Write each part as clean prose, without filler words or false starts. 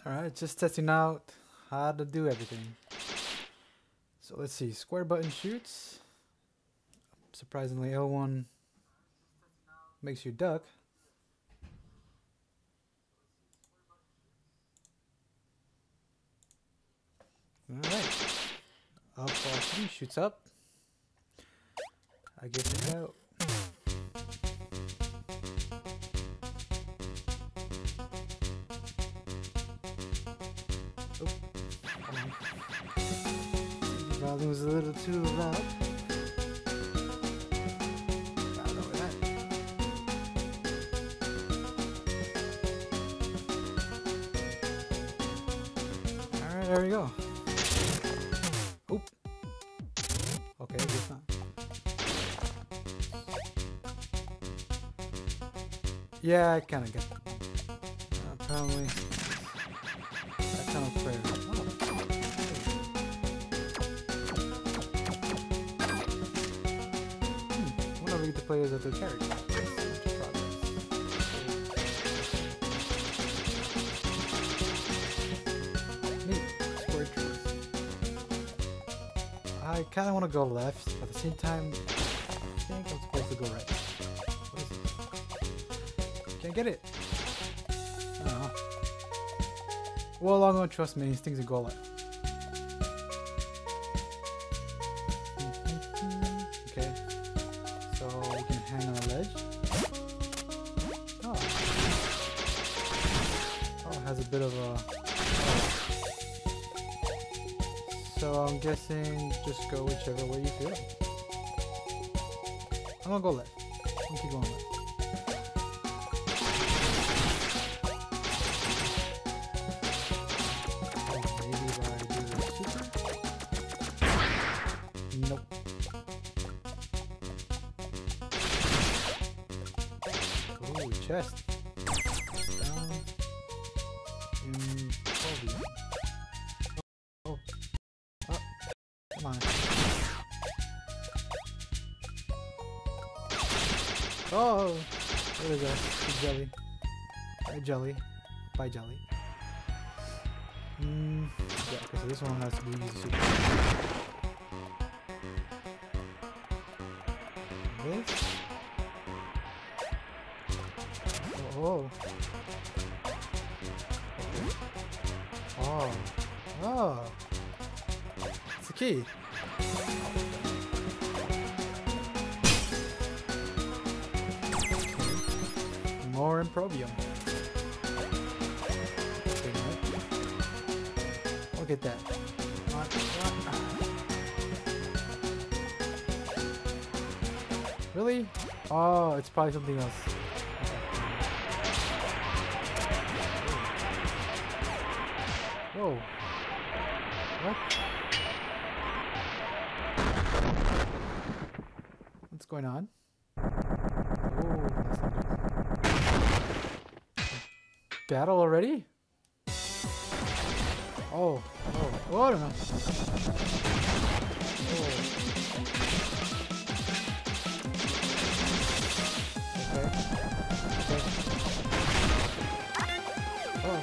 Alright, just testing out how to do everything. So let's see, square button shoots. Surprisingly, L1 makes you duck. Alright. Up R2 shoots up. I guess it out. Oh, come on. The volume's a little too loud. Gotta lower that. Alright, there we go. Oop. Okay, guess not. Yeah, I kinda get that. Apparently. That kind of prayer. I wanna read the players of their character. Neat. Square choice. I kinda wanna go left, but at the same time, I think I'm supposed to go right. What is it? Can't get it. Well, I'm gonna trust my instincts and go left. Okay. So we can hang on a ledge. Oh. Oh, it has a bit of a... So I'm guessing just go whichever way you feel. I'm gonna go left. I'm gonna keep going left. Nope. Ooh, chest. Down. In Kobe. Oh. Oh. Come on. Oh! What is that? It's jelly. Bye, jelly. Bye, jelly. Yeah, okay, so this one has to be easy super. This? Oh. Oh. Oh. It's the key. More improbium. Look at that. Really? Oh, it's probably something else. Whoa. What? What's going on? Oh, that's not good. Battle already? Oh, oh, oh, I don't know. Oh. Okay. Okay. Oh.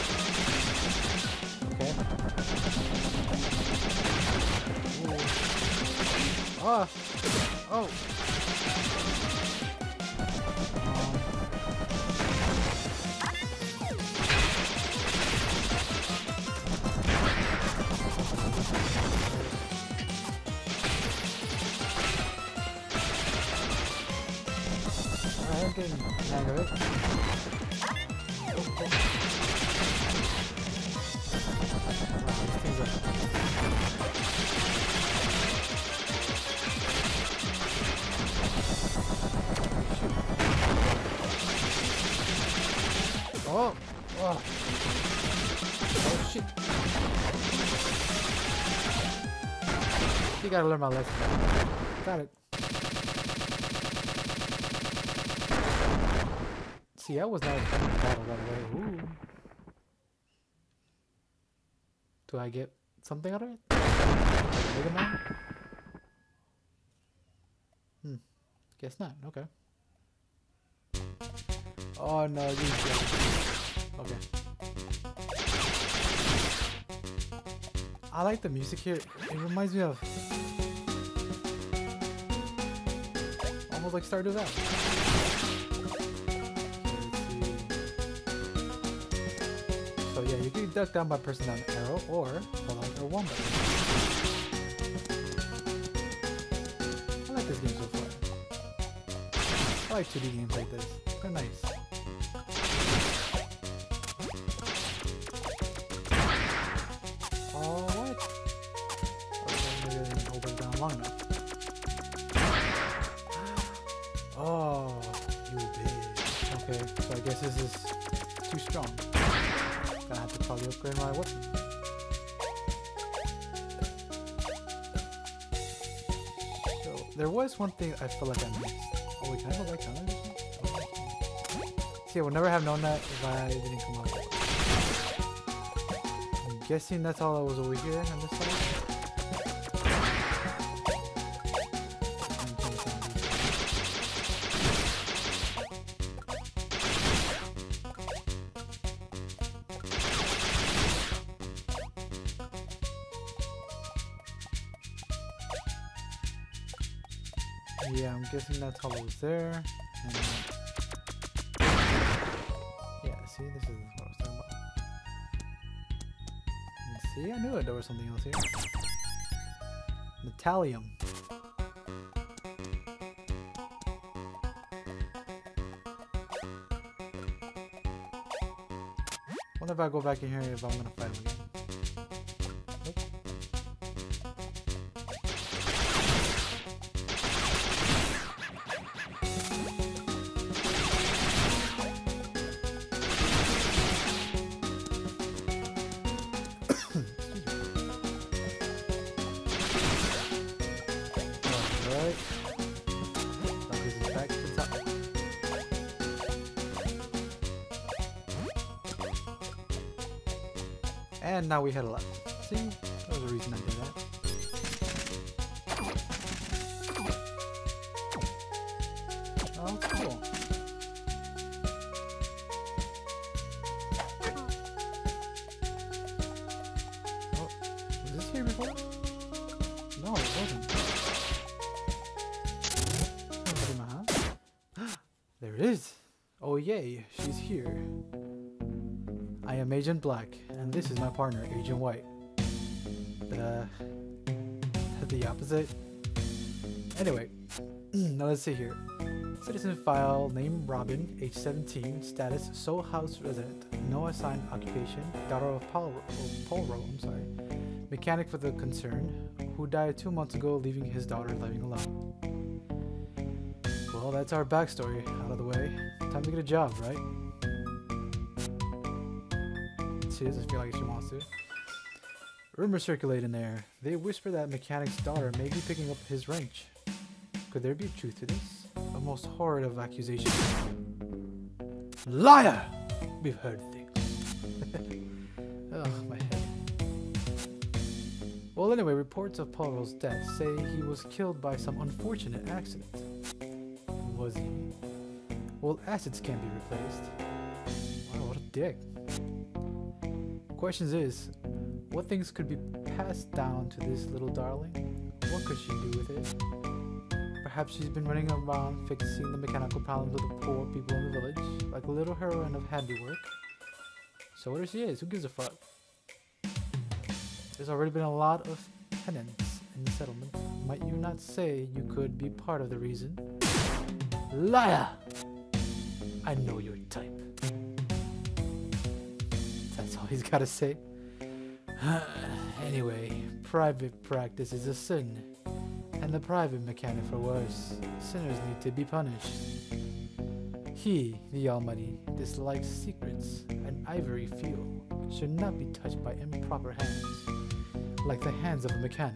Okay. Ooh. Ah. Oh. I'm getting the hang of it. Oh! Oh! Oh shit! You gotta learn my lesson. Got it. See, that was not a fun battle, by the way. Ooh. Do I get something out of it? Mega Man? Guess not. Okay. Oh no, these guys. Okay. I like the music here. It reminds me of almost like Stardew Valley. So yeah, you can duck down by pressing down the arrow or hold on L1 button. I like this game so far. I like 2D games like this. They're nice. Oh, what? Maybe I didn't hold it down long enough. Oh, you bitch. Okay, so I guess this is too strong. Gonna have to probably upgrade my weapon. So, there was one thing I feel like I missed. Oh wait, can I go back down there? See, I would never have known that if I didn't come out. I'm guessing that's all that was over here on this side. Yeah, I'm guessing that's all that was there. And yeah, see, this is what I was talking about. And see, I knew there was something else here. Metallium. Wonder if I go back in here if I'm gonna fight him again. Nope. Alright. Now this is back to the top. And now we head left. See? That was the reason I did that. Oh, cool. Oh, was this here before? No, it wasn't. There it is. Oh yay, she's here. I am Agent Black, and this is my partner, Agent White. The opposite. Anyway, now let's see here. Citizen file, name Robin, age 17, status sole house resident, no assigned occupation, daughter of Paul I'm sorry, mechanic for the concern, who died 2 months ago, leaving his daughter living alone. Well, that's our backstory out of the way. Time to get a job, right? She doesn't feel like she wants to. Rumors circulate in there. They whisper that mechanic's daughter may be picking up his wrench. Could there be truth to this? A most horrid of accusations. Liar! We've heard things. Ugh, my head. Well, anyway, reports of Paul's death say he was killed by some unfortunate accident. Was he? Well, assets can't be replaced. Wow, what a dick. Questions is, what things could be passed down to this little darling? What could she do with it? Perhaps she's been running around fixing the mechanical problems of the poor people in the village, like a little heroine of handiwork. So whatever she is, who gives a fuck? There's already been a lot of penance in the settlement. Might you not say you could be part of the reason? Liar! I know your type. That's all he's gotta say. Anyway, private practice is a sin, and the private mechanic for worse. Sinners need to be punished. He, the Almighty, dislikes secrets, and ivory fuel should not be touched by improper hands, like the hands of a mechanic.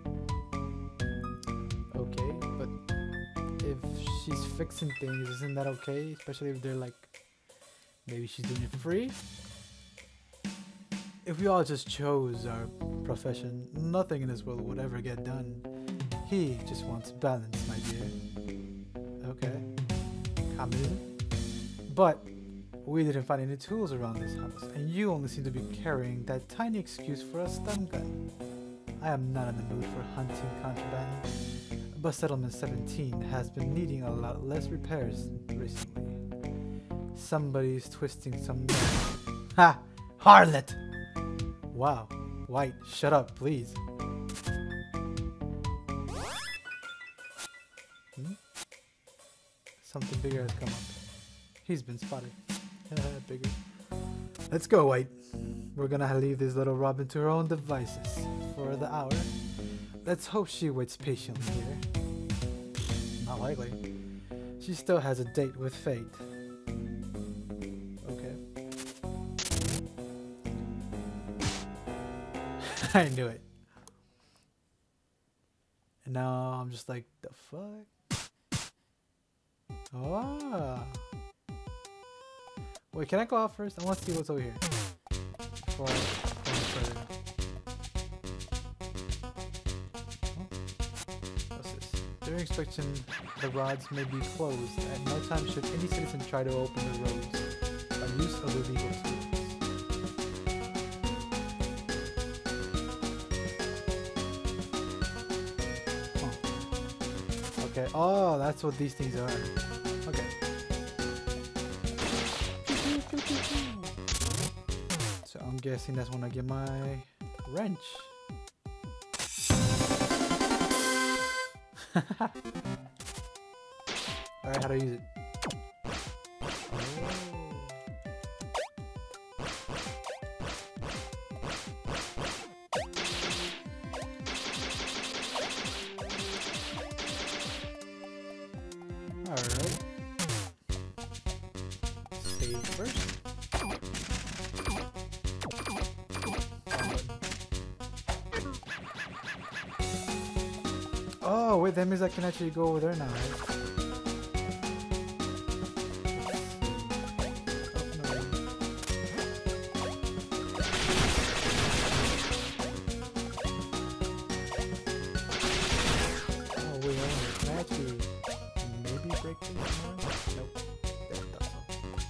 Okay, but if she's fixing things, isn't that okay? Especially if they're like, maybe she's doing it for free? If we all just chose our profession, nothing in this world would ever get done. He just wants balance, my dear. Okay. Communism? But we didn't find any tools around this house, and you only seem to be carrying that tiny excuse for a stun gun. I am not in the mood for hunting contraband, but Settlement 17 has been needing a lot less repairs recently. Somebody's twisting some... Ha! Harlot! Wow. White, shut up, please. Something bigger has come up. He's been spotted. Bigger. Let's go, White. We're gonna leave this little Robin to her own devices for the hour. Let's hope she waits patiently here. Not likely. She still has a date with fate. Okay. I knew it. And now I'm just like, the fuck? Ah. Wait, can I go out first? I want to see what's over here. Before I go further. What's this? During inspection, the rods may be closed. At no time should any citizen try to open the roads by use of illegal tools. Huh. Okay. Oh, that's what these things are. Okay. So I'm guessing that's when I get my wrench. Alright, how do I use it? Alright. Save first. Oh, wait, that means I can actually go over there now, right? Oh, wait, can I actually maybe break this one? Nope. That doesn't.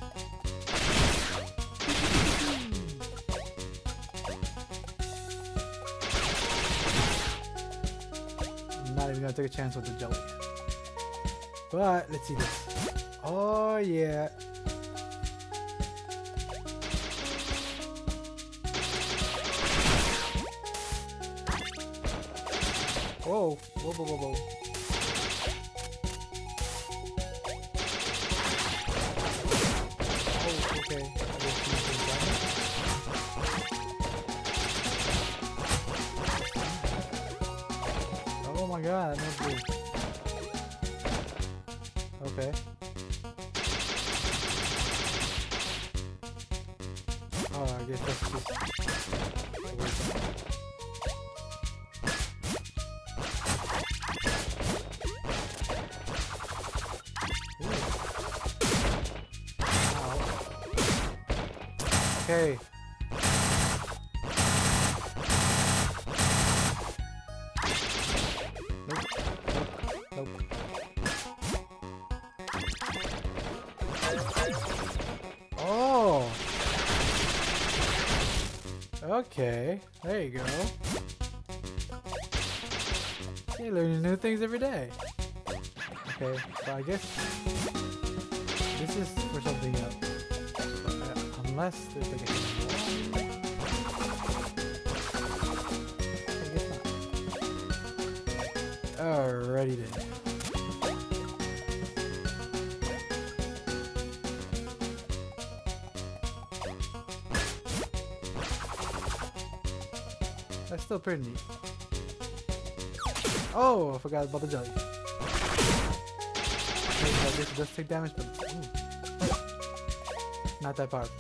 Not even gonna take a chance with the jelly. But let's see this. Oh yeah. Whoa, whoa, whoa, whoa, whoa. Oh, okay. Oh my god, that's good. Okay. Oh, I guess that's just... Okay. Nope. Oh. Okay. There you go. You're learning new things every day. Okay, so I guess this is for something else. Unless there's like a... I guess not. Alrighty then. That's still pretty neat. Oh, I forgot about the jelly. Okay, so this does take damage, but not that powerful.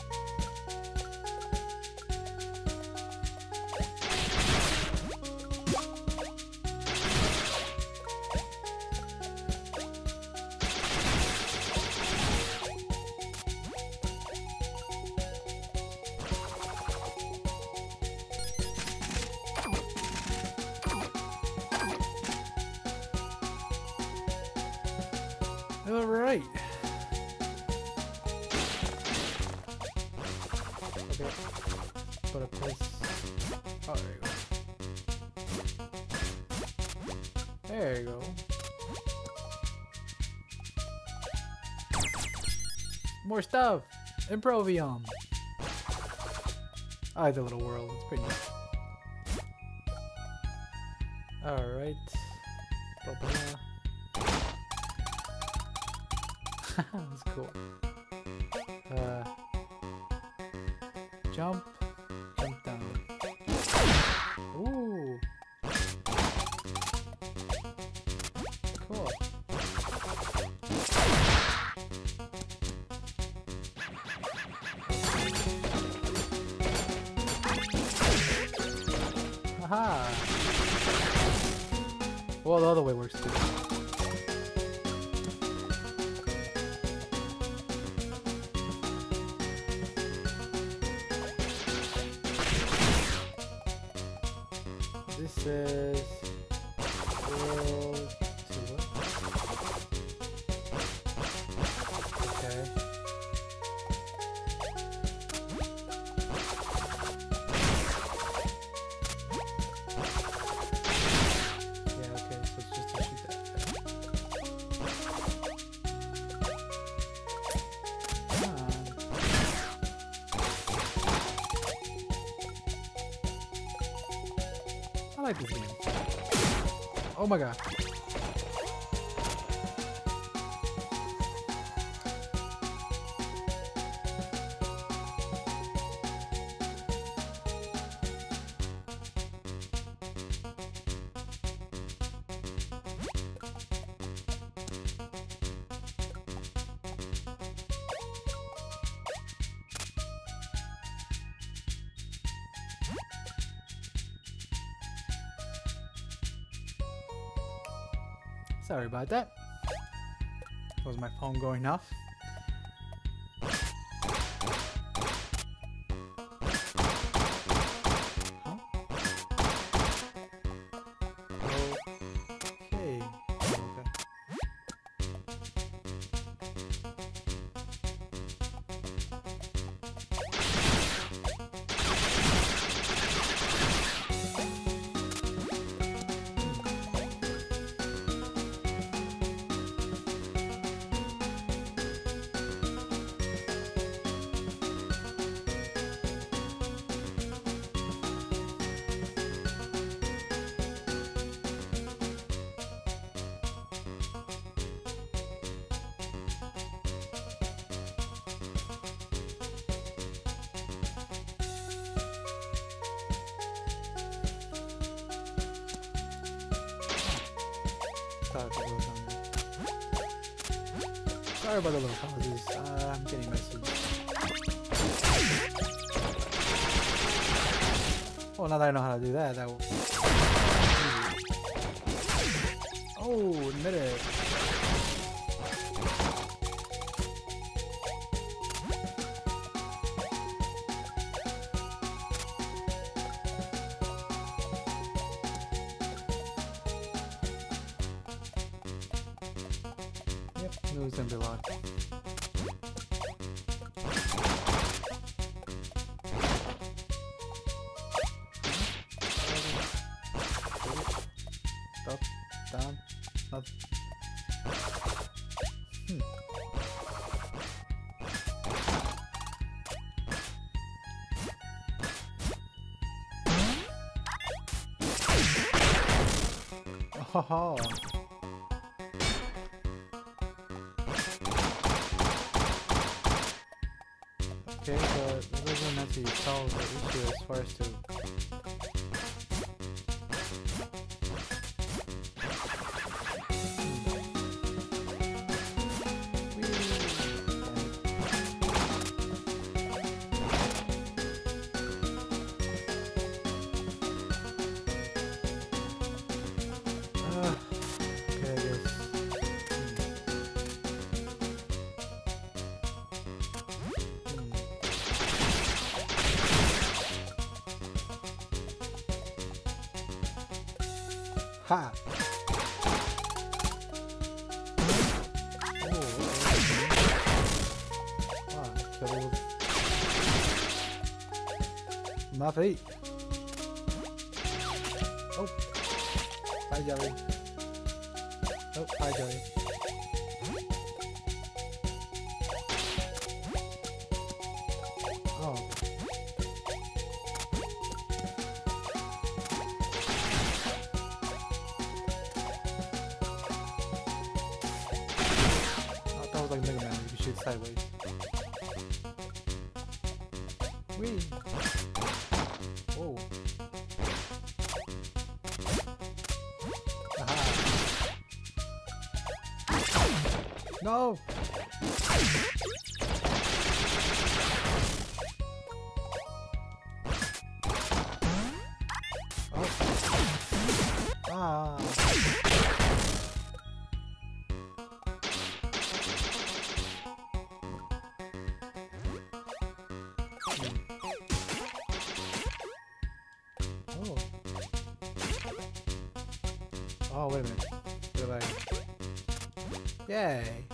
Alright. Okay. Put a place. Oh, there you go. There you go. More stuff! Improvium! I like the little world, it's pretty nice. Alright. That's cool. Jump. Jump down. Ooh. Cool. Haha. Well, the other way works too. This is world to what? Okay. Yeah, okay, so it's just to shoot that. Come on. I like this game. Oh my god. Sorry about that. Was my phone going off? Huh? Okay. Okay. Sorry about the little pauses. I'm getting messages. Oh, now that I know how to do that, that will. Oh, admit it. It was gonna be locked. Up, down, up. Oh. Okay, but it doesn't actually solve the issue as far as to... okay, I guess. Ha! Oh, wow, killed my feet. Oh, bye, Jelly. Oh, hi, Joey. Oh. I thought it was like Mega Man, you could shoot sideways. Whee! Oh. Aha. No! Oh. Ah. Oh. Oh, wait a minute. What have I... Yay!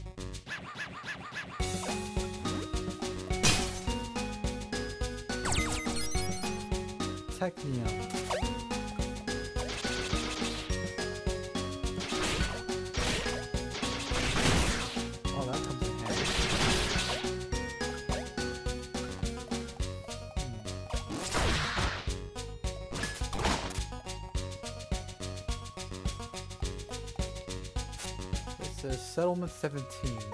Technium. Oh, that comes in handy. It says Settlement 17.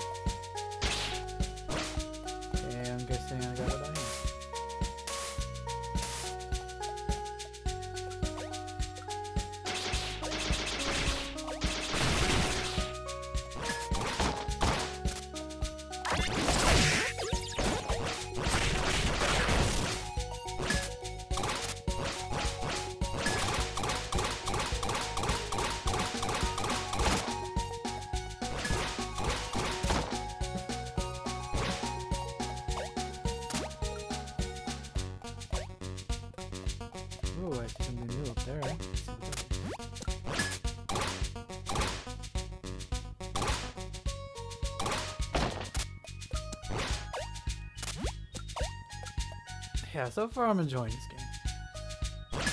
Okay, I'm guessing I got it on here. Ooh, I see something new up there. Yeah, so far I'm enjoying this game.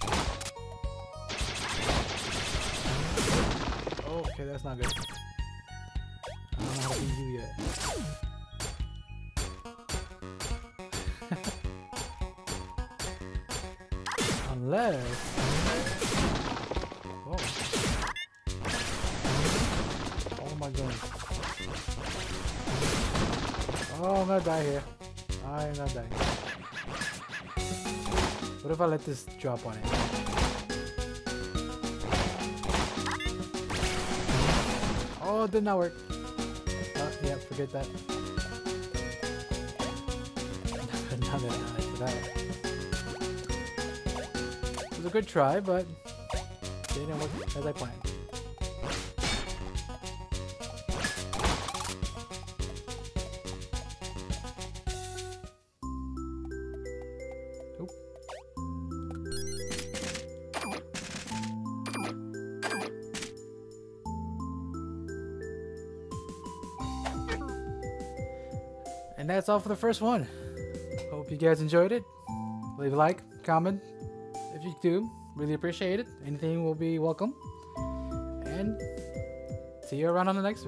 Oh, okay, that's not good. I don't know how to beat you yet. Unless... Whoa. Oh my goodness. Oh, I'm gonna die here. I am not dying. What if I let this drop on it? Oh, it did not work. Yeah, forget that. Not that nice for that. It was a good try, but it didn't work as I planned. Oop. And that's all for the first one. Hope you guys enjoyed it. Leave a like, comment if you do. Really appreciate it. Anything will be welcome. And see you around on the next video.